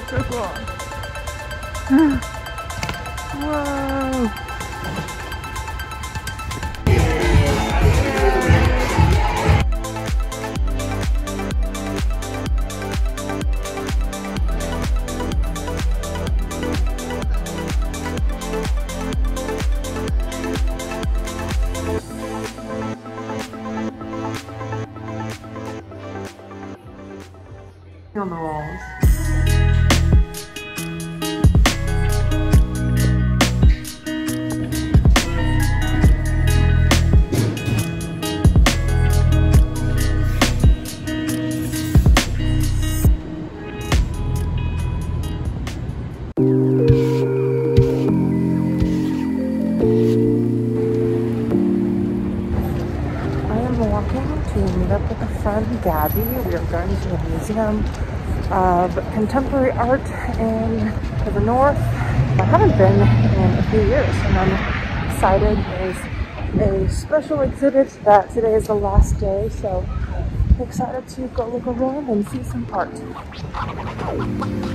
So cool. Whoa. On the walls. To meet up with a friend, Gabby. We are going to a museum of contemporary art in the north. I haven't been in a few years, and I'm excited. There's a special exhibit that today is the last day, so I'm excited to go look around and see some art.